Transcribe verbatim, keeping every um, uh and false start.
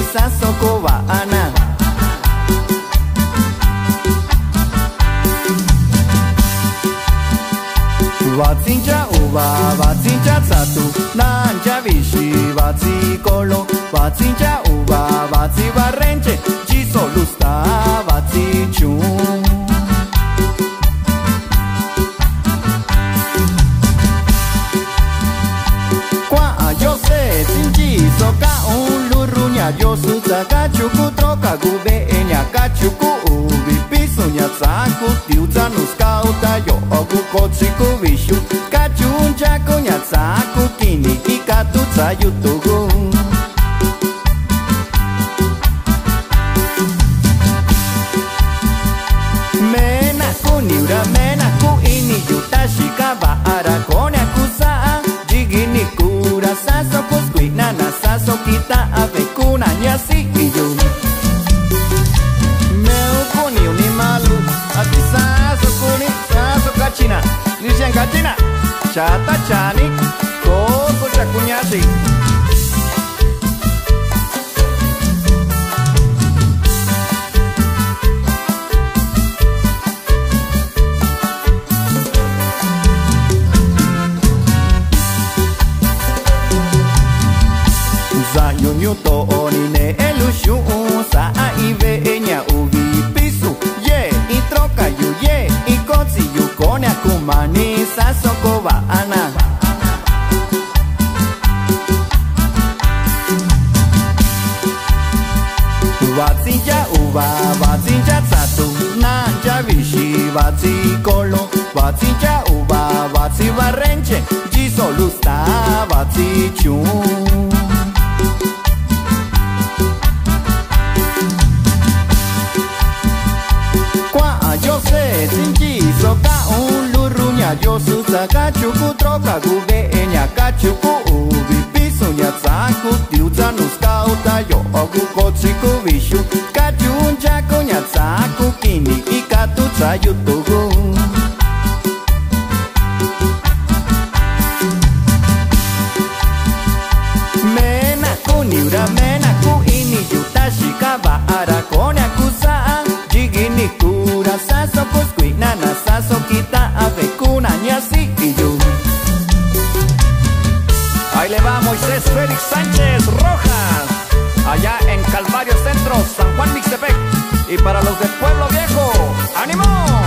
sasoko ba'ana. Batsinja uba, batsinja satu, nanja bishi, batsi kolo, batsinja uba, batsi barrenche, chiso lusta, batsi chum. Kwa yo se sinji soka un lurunya yo sutaka chuku troka gube enya kachuku ubi piso nya tsaku tiuza nuskauta yo ogu kotsiku vishu kachunja konya tsaku kini ikatu tsayutugu. Mena ku niura mena ku ini yutashi kaba ara konya kusa jigini kura saso kuskui nana saso kita ave kuna nyasi iyo. Meu kuni uni malu ati saso kuni saso kachina nishan kachina chata chani koko chakunyasi. Yunyu to oni ne elushu sa ive enya ubi pisu ye i troka yu ye i kotsi yu konya kumani sasoko ba'ana. Batsinja uba, batsinja tsatu, nanja bishi, batsi kolo, batsinja uba, batsi barrenche, jiso lusta, batsi chum. Yo sé, sinji soka un lurunya yo sutaka chuku troka gube enya kachuku ubi piso nya tsaku tiuza nuskauta yo ogu kotsiku vishu kachunja konya tsaku kini ikatu tsayutugu. Mena ku niura mena ku ini yutashi kaba ara konya kusa jigini kura saso kuskui nana saso kita ave kuna nyasi iyo. Ahí le va Moisés Félix Sánchez Rojas, allá en Calvario Centro, San Juan Mixtepec. Y para los del Pueblo Viejo, ¡ánimo!